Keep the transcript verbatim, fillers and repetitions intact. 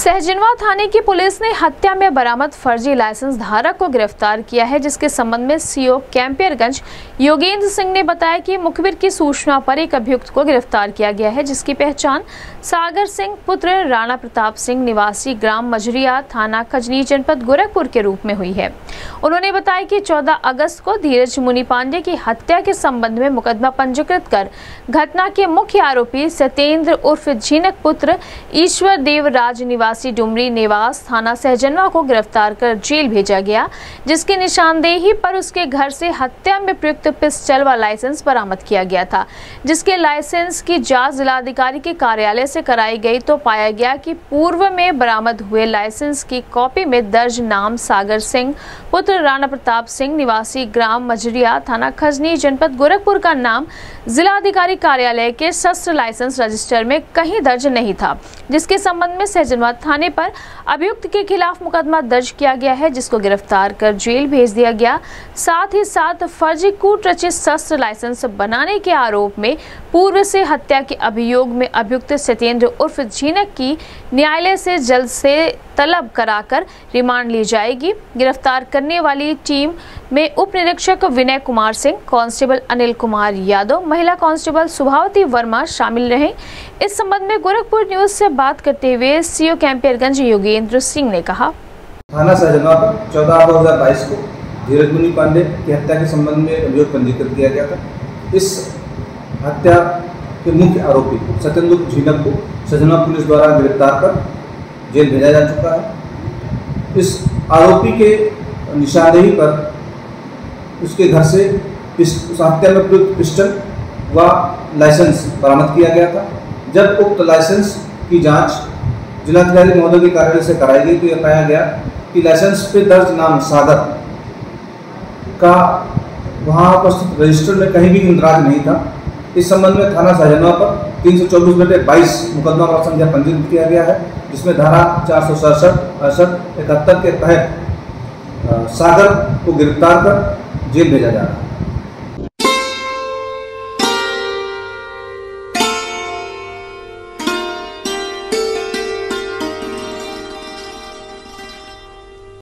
सहजनवा थाने की पुलिस ने हत्या में बरामद फर्जी लाइसेंस धारक को गिरफ्तार किया है, जिसके संबंध में सीओ कैंपियरगंज योगेंद्र सिंह ने बताया कि मुखबिर की सूचना पर एक अभियुक्त को गिरफ्तार किया गया है, जिसकी पहचान सागर सिंह पुत्र राणा प्रताप सिंह निवासी ग्राम मजरिया थाना खजनी जनपद गोरखपुर के रूप में हुई है। उन्होंने बताया कि चौदह अगस्त को धीरज मुनि पांडे की हत्या के संबंध में मुकदमा पंजीकृत कर घटना के मुख्य आरोपी सत्येंद्र उर्फ झीनक पुत्र ईश्वर देव राज निवासी डुमरी निवास थाना सहजनवा को गिरफ्तार कर जेल भेजा गया, जिसकी निशानदेही पर उसके घर से हत्या में प्रयुक्त पिस्टल व लाइसेंस बरामद किया गया था, जिसके लाइसेंस की जांच जिलाधिकारी के कार्यालय से कराई गई तो पाया गया कि पूर्व में बरामद हुए लाइसेंस की कॉपी में दर्ज नाम सागर सिंह पुत्र राणा प्रताप सिंह निवासी ग्राम मजरिया थाना खजनी जनपद गोरखपुर का नाम जिलाधिकारी कार्यालय के शस्त्र लाइसेंस रजिस्टर में कहीं दर्ज नहीं था, जिसके संबंध में सहजनवा थाने पर अभियुक्त के खिलाफ मुकदमा दर्ज किया गया है, जिसको गिरफ्तार कर जेल भेज दिया गया। साथ ही साथ फर्जी कूट रचित शस्त्र लाइसेंस बनाने के आरोप में पूर्व से हत्या के अभियोग में अभियुक्त सत्येंद्र उर्फ झीनक की न्यायालय से जल्द से तलब कराकर रिमांड ली जाएगी। गिरफ्तार करने वाली टीम में उप निरीक्षक विनय कुमार सिंह, कांस्टेबल अनिल कुमार यादव, महिला कांस्टेबल सुभावती वर्मा शामिल रहे। इस संबंध में गोरखपुर न्यूज से बात करते हुए सीओ कैंपियरगंज योगेंद्र सिंह ने कहा, थाना सहजनवा पर चौदह आठ दो हजार बाईस को धीरज मुनि पांडे की हत्या के संबंध में अभियोग पंजीकृत किया गया था। इस हत्या के मुख्य आरोपी सत्येंद्र झीनक को सहजनवा पुलिस द्वारा गिरफ्तार कर जेल भेजा जा चुका है। इस आरोपी के निशानदेही पर उसके घर से उस हत्या में प्रयुक्त पिस्टल व लाइसेंस बरामद किया गया था। जब उक्त लाइसेंस की जांच जिलाधिकारी महोदय के कार्यालय से कराई गई तो यह पाया गया कि लाइसेंस पे दर्ज नाम सागर का वहाँ उपस्थित रजिस्टर में कहीं भी इंदराज नहीं था। इस संबंध में थाना सहजनवा पर तीन सौ चौबीस बटे बाईस मुकदमा का संख्या पंजीकृत किया गया है, जिसमें धारा चार सौ सड़सठ अड़सठ इकहत्तर के तहत सागर को गिरफ्तार कर जेल भेजा जा रहा है।